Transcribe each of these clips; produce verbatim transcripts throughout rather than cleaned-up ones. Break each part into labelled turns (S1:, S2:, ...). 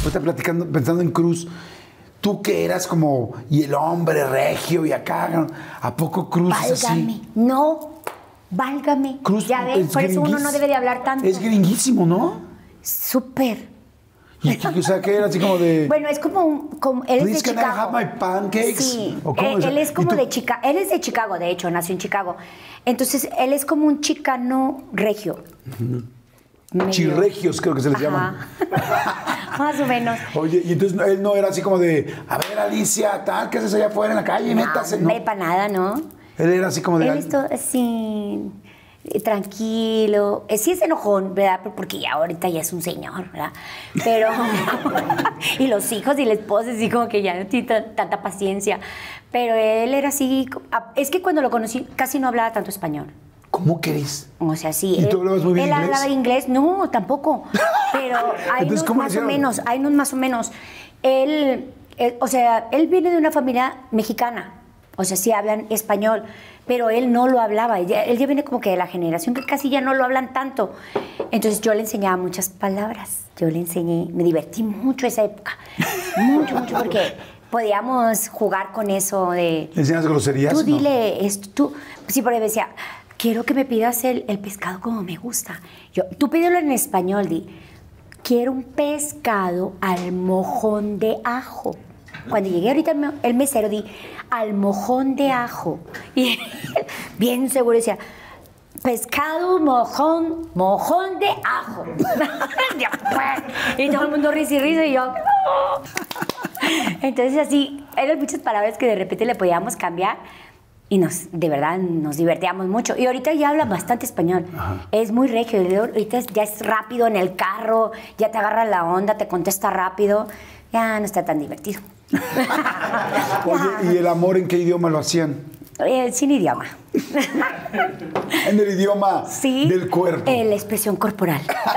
S1: ahorita platicando, pensando en Cruz, tú que eras como, y el hombre regio y acá, ¿a poco Cruz es así?
S2: Válgame, no, válgame.
S1: Cruz
S2: ya ves, por eso uno no debe de hablar tanto.
S1: Es gringuísimo, ¿no?
S2: Súper.
S1: Y que, o sea, que era así como de...
S2: Bueno, es como un... Como, él
S1: Please,
S2: es de
S1: can I
S2: Chicago.
S1: have my pancakes?
S2: Sí,
S1: ¿O cómo?
S2: él,
S1: O sea,
S2: él es
S1: ¿y
S2: como
S1: tú?
S2: de Chicago. Él es de Chicago, de hecho, nació en Chicago. Entonces, él es como un chicano regio. Medio.
S1: Chirregios, creo que se les
S2: Ajá.
S1: llaman.
S2: Más o menos.
S1: Oye, y entonces él no era así como de, a ver, Alicia, tal, ¿qué haces allá afuera en la calle? Métase,
S2: No,
S1: ¿no?
S2: para nada, ¿no?
S1: Él era así como de...
S2: Él es todo así, eh, tranquilo. Eh, Sí es enojón, ¿verdad? Porque ya ahorita ya es un señor, ¿verdad? Pero... y los hijos y la esposa, así como que ya no tiene tan- tanta paciencia. Pero él era así... Es que cuando lo conocí casi no hablaba tanto español.
S1: ¿Cómo crees?
S2: O sea, sí.
S1: ¿Y
S2: él,
S1: tú hablabas muy bien
S2: él
S1: inglés?
S2: hablaba inglés, no, tampoco. Pero hay
S1: Entonces,
S2: unos
S1: ¿cómo le
S2: más o
S1: hicieron?
S2: menos, hay unos más o menos. Él, él- o sea, él viene de una familia mexicana. O sea, sí hablan español, pero él no lo hablaba. Él ya, él ya viene como que de la generación que casi ya no lo hablan tanto. Entonces yo le enseñaba muchas palabras. Yo le enseñé, me divertí mucho esa época. Mucho, mucho, porque podíamos jugar con eso de...
S1: ¿Le enseñas groserías?
S2: Tú
S1: No.
S2: dile esto, tú... Sí, porque me decía, quiero que me pidas el, el pescado como me gusta. Yo, tú pídelo en español, di, quiero un pescado al mojón de ajo. Cuando llegué ahorita el me- el mesero, di, al mojón de ajo. Y él, bien seguro, decía, pescado, mojón, mojón de ajo. Y todo el mundo risa y risa, y yo... Entonces así, eran muchas palabras que de repente le podíamos cambiar y nos, de verdad, nos divertíamos mucho. Y ahorita ya habla bastante español.
S1: Ajá.
S2: Es muy regio. Ahorita es- ya es rápido en el carro, ya te agarra la onda, te contesta rápido. Ya no está tan divertido.
S1: Oye, ¿y el amor en qué idioma lo hacían?
S2: Eh, sin idioma.
S1: En el idioma
S2: Sí.
S1: del cuerpo.
S2: Eh, la expresión corporal.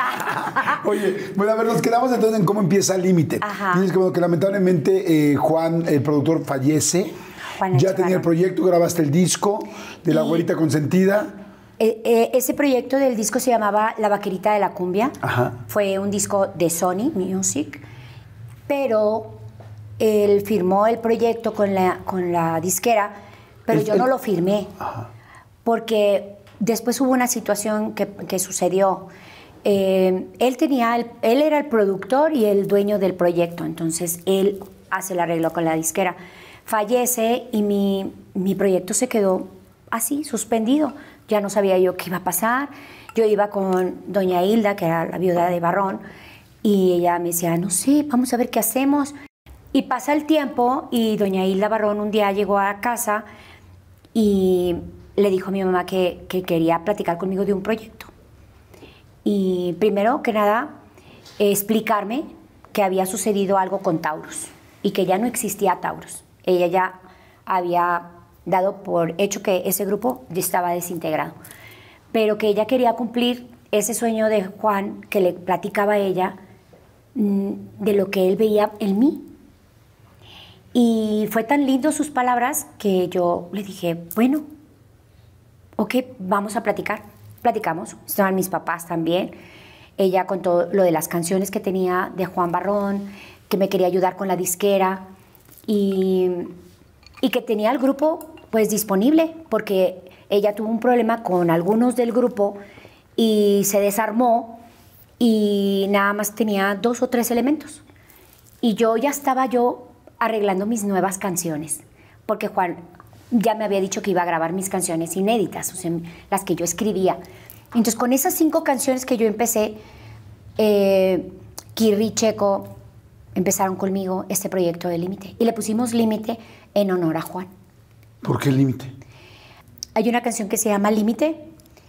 S1: Oye, bueno, a ver, nos quedamos entonces en cómo empieza Límite.
S2: Ajá.
S1: Dices que, bueno, que lamentablemente eh, Juan, el productor, fallece.
S2: Juan
S1: Ya
S2: Echevarro.
S1: tenía el proyecto, grabaste el disco de La
S2: Y-
S1: Güerita Consentida.
S2: Eh, eh, ese proyecto del disco se llamaba La Vaquerita de la Cumbia.
S1: Ajá.
S2: Fue un disco de Sony Music, pero él firmó el proyecto con la, con la disquera, pero
S1: El-
S2: yo
S1: el-
S2: no lo firmé,
S1: Ajá.
S2: porque después hubo una situación que, que sucedió. Eh, él, tenía el- él era el productor y el dueño del proyecto, entonces él hace el arreglo con la disquera. Fallece y mi, mi proyecto se quedó así, suspendido. Ya no sabía yo qué iba a pasar. Yo iba con doña Hilda, que era la viuda de Barrón, y ella me decía, no sé, vamos a ver qué hacemos. Y pasa el tiempo y doña Hilda Barrón un día llegó a casa y le dijo a mi mamá que, que quería platicar conmigo de un proyecto. Y primero que nada, eh, explicarme que había sucedido algo con Taurus y que ya no existía Taurus. Ella ya había dado por hecho que ese grupo ya estaba desintegrado, pero que ella quería cumplir ese sueño de Juan que le platicaba a ella mm, de lo que él veía en mí. Y fue tan lindo sus palabras que yo le dije, bueno, ok, vamos a platicar. Platicamos, estaban mis papás también. Ella contó lo de las canciones que tenía de Juan Barrón, que me quería ayudar con la disquera y, y que tenía el grupo pues disponible, porque ella tuvo un problema con algunos del grupo y se desarmó y nada más tenía dos o tres elementos. Y yo ya estaba yo arreglando mis nuevas canciones, porque Juan ya me había dicho que iba a grabar mis canciones inéditas, o sea, las que yo escribía. Entonces, con esas cinco canciones que yo empecé, eh, Kirri y Checo empezaron conmigo este proyecto de Límite. Y le pusimos Límite en honor a Juan.
S1: ¿Por qué Límite?
S2: Hay una canción que se llama Límite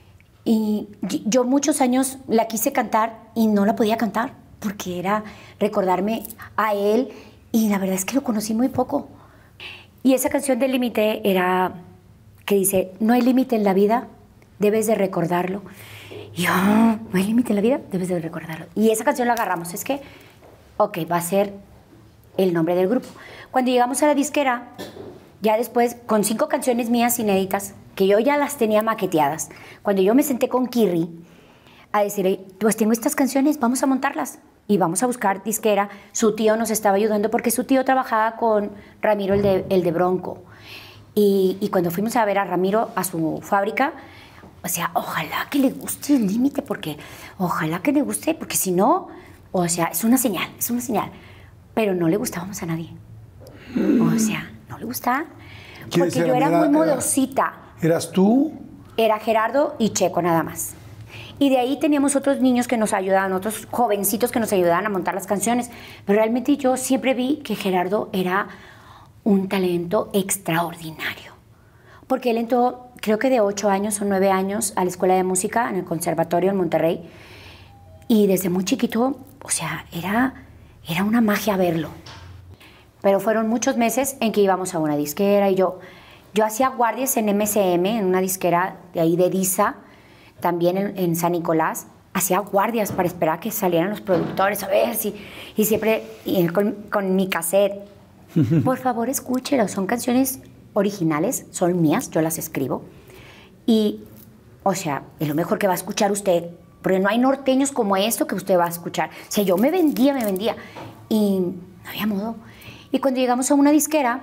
S2: y yo muchos años la quise cantar y no la podía cantar porque era recordarme a él y la verdad es que lo conocí muy poco. Y esa canción de Límite era que dice, no hay límite en la vida, debes de recordarlo. Y yo, no hay límite en la vida, debes de recordarlo. Y esa canción la agarramos, es que, ok, va a ser el nombre del grupo. Cuando llegamos a la disquera, ya después, con cinco canciones mías inéditas, que yo ya las tenía maqueteadas, cuando yo me senté con Kirri a decirle, pues tengo estas canciones, vamos a montarlas. y vamos a buscar disquera. Su tío nos estaba ayudando porque su tío trabajaba con Ramiro, el de, el de Bronco. Y, y cuando fuimos a ver a Ramiro a su fábrica, o sea, ojalá que le guste el límite, porque ojalá que le guste, porque si no, o sea, es una señal, es una señal. Pero no le gustábamos a nadie. O sea, no le gustaba. Porque yo era, era muy modosita.
S1: ¿Eras tú?
S2: Era Gerardo y Checo nada más. Y de ahí teníamos otros niños que nos ayudaban, otros jovencitos que nos ayudaban a montar las canciones. Pero realmente yo siempre vi que Gerardo era un talento extraordinario. Porque él entró, creo que de ocho años o nueve años, a la escuela de música en el conservatorio en Monterrey. Y desde muy chiquito, o sea, era, era una magia verlo. Pero fueron muchos meses en que íbamos a una disquera y yo, yo hacía guardias en M C M, en una disquera de ahí de Disa, también en, en San Nicolás. Hacía guardias para esperar a que salieran los productores, a ver si... Y siempre y con, con mi cassette. Por favor, escúchelo. Son canciones originales, son mías, yo las escribo. Y, o sea, es lo mejor que va a escuchar usted, porque no hay norteños como esto que usted va a escuchar. O sea, yo me vendía, me vendía. Y no había modo. Y cuando llegamos a una disquera,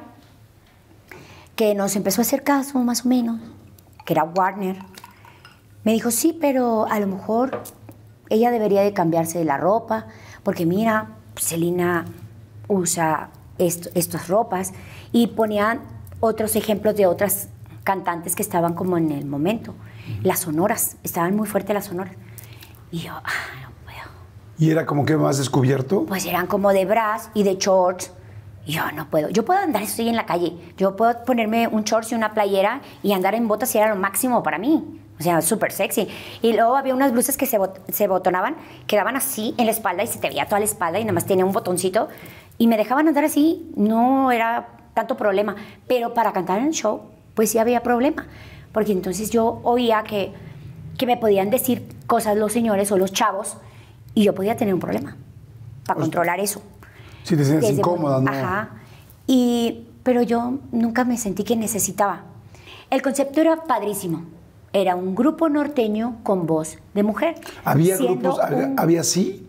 S2: que nos empezó a hacer caso, más o menos, que era Warner, me dijo, sí, pero a lo mejor ella debería de cambiarse de la ropa, porque mira, Selena usa esto, estas ropas, y ponían otros ejemplos de otras cantantes que estaban como en el momento. Las sonoras, estaban muy fuertes las sonoras. Y yo, ah, no puedo.
S1: ¿Y era como que más descubierto?
S2: Pues eran como de bras y de shorts. Y yo no puedo. Yo puedo andar, estoy en la calle. Yo puedo ponerme un shorts y una playera y andar en botas y era lo máximo para mí. O sea, súper sexy. Y luego había unas blusas que se, bot se botonaban, quedaban así en la espalda y se te veía toda la espalda y nada más tenía un botoncito. Y me dejaban andar así, no era tanto problema. Pero para cantar en el show, pues sí había problema. Porque entonces yo oía que, que me podían decir cosas los señores o los chavos y yo podía tener un problema para pues, controlar eso.
S1: Sí, te sientes incómoda, ¿no?
S2: Ajá. Y, pero yo nunca me sentí que necesitaba. El concepto era padrísimo. Era un grupo norteño con voz de mujer.
S1: ¿Había grupos? Un, ¿Había sí?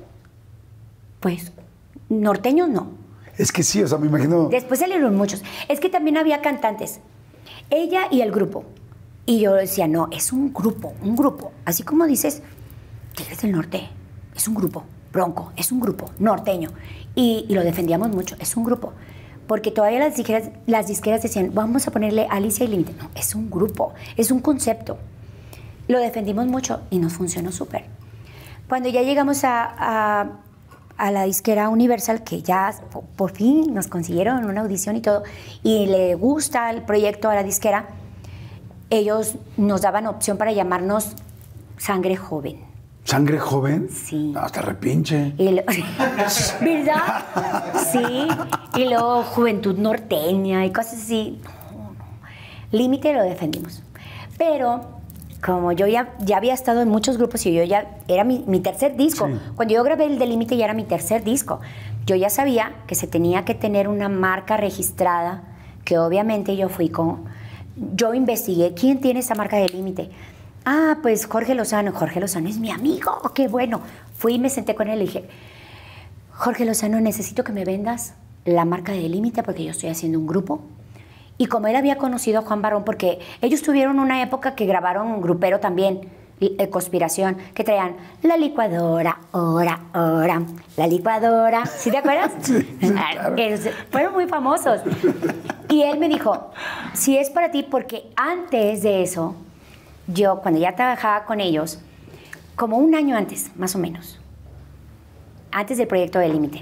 S2: Pues, norteños no.
S1: Es que sí, o sea, me imagino...
S2: Después salieron muchos. Es que también había cantantes. Ella y el grupo. Y yo decía, no, es un grupo, un grupo. Así como dices, Tigres del Norte, es un grupo. Bronco, es un grupo norteño. Y, y lo defendíamos mucho, es un grupo. Porque todavía las disqueras, las disqueras decían, vamos a ponerle Alicia y Límite. No, es un grupo, es un concepto. Lo defendimos mucho y nos funcionó súper. Cuando ya llegamos a, a, a la disquera Universal, que ya por, por fin nos consiguieron una audición y todo, y le gusta el proyecto a la disquera, ellos nos daban opción para llamarnos Sangre Joven.
S1: ¿Sangre Joven?
S2: Sí.
S1: No, hasta repinche.
S2: Y lo, ¿verdad? Sí. Y luego Juventud Norteña y cosas así. No, no. Límite lo defendimos. Pero como yo ya, ya había estado en muchos grupos y yo ya era mi, mi tercer disco. Sí. Cuando yo grabé el de Límite ya era mi tercer disco. Yo ya sabía que se tenía que tener una marca registrada, que obviamente yo fui con... Yo investigué quién tiene esa marca de Límite. Ah, pues Jorge Lozano. Jorge Lozano es mi amigo, qué bueno. Fui y me senté con él y dije, Jorge Lozano, necesito que me vendas la marca de Límite porque yo estoy haciendo un grupo. Y como él había conocido a Juan Barón, porque ellos tuvieron una época que grabaron un grupero también, eh, Conspiración, que traían la licuadora, ora, ora, la licuadora. ¿Sí te acuerdas?
S1: Sí, sí, claro.
S2: Fueron muy famosos. Y él me dijo, si es para ti, porque antes de eso... Yo, cuando ya trabajaba con ellos, como un año antes, más o menos, antes del proyecto de Límite,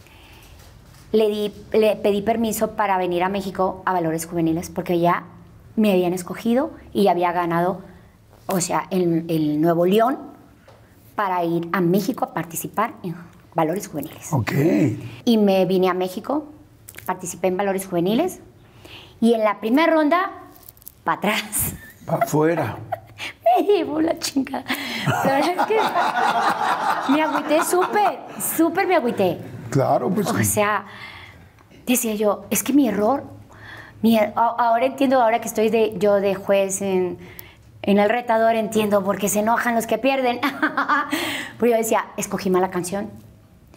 S2: le, di, le pedí permiso para venir a México a Valores Juveniles, porque ya me habían escogido y había ganado, o sea, el, el Nuevo León, para ir a México a participar en Valores Juveniles.
S1: Ok.
S2: Y me vine a México, participé en Valores Juveniles, y en la primera ronda, para atrás.
S1: Para afuera.
S2: Me llevó la chingada. La verdad es que me agüité súper, súper me agüité.
S1: Claro, pues.
S2: O sea, decía yo, es que mi error, mi er ahora entiendo, ahora que estoy de, yo de juez en, en El Retador, entiendo por qué se enojan los que pierden. Pero yo decía, escogí mala canción,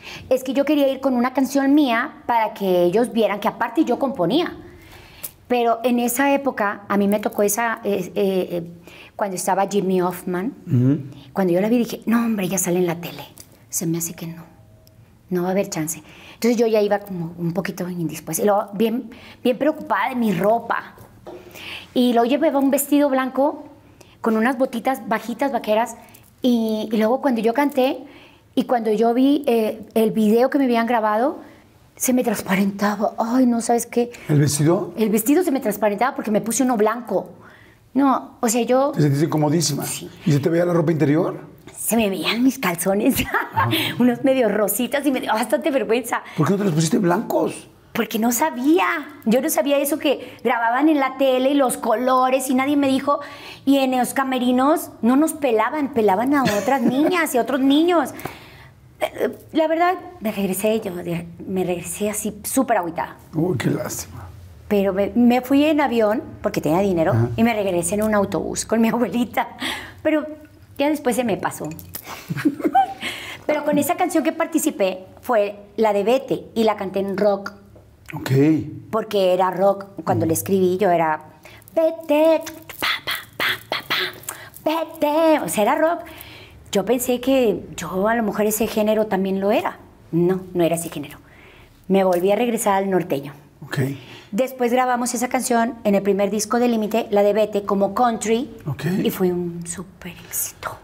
S2: Es que yo quería ir con una canción mía para que ellos vieran que aparte yo componía. Pero en esa época, a mí me tocó esa, eh, eh, cuando estaba Jimmy Hoffman, uh-huh. Cuando yo la vi dije, no hombre, ella sale en la tele. Se me hace que no, no va a haber chance. Entonces yo ya iba como un poquito indispuesta, y luego bien, bien preocupada de mi ropa. Y luego llevaba un vestido blanco con unas botitas bajitas, vaqueras, y, y luego cuando yo canté, y cuando yo vi eh, el video que me habían grabado, se me transparentaba. Ay, no, ¿sabes qué?
S1: ¿El vestido?
S2: El vestido se me transparentaba porque me puse uno blanco. No, o sea, yo...
S1: ¿Te sentiste comodísima?
S2: Sí.
S1: ¿Y se te veía la ropa interior?
S2: Se me veían mis calzones, unos medio rositas, y me dio bastante vergüenza.
S1: ¿Por qué no te los pusiste blancos?
S2: Porque no sabía. Yo no sabía eso que grababan en la tele y los colores y nadie me dijo. Y en los camerinos no nos pelaban, pelaban a otras niñas y a otros niños. La verdad, me regresé yo, me regresé así súper agüitada.
S1: Uy, qué lástima.
S2: Pero me, me fui en avión porque tenía dinero. Ajá. Y me regresé en un autobús con mi abuelita. Pero ya después se me pasó. Pero con esa canción que participé fue la de Vete y la canté en rock.
S1: Ok.
S2: Porque era rock. Cuando mm. le escribí yo era Vete, pa, pa, pa, pa, pa, vete. O sea, era rock. Yo pensé que yo a lo mejor ese género también lo era. No, no era ese género. Me volví a regresar al norteño.
S1: Ok.
S2: Después grabamos esa canción en el primer disco de Límite, la de Vete, como country.
S1: Ok.
S2: Y fue un súper éxito.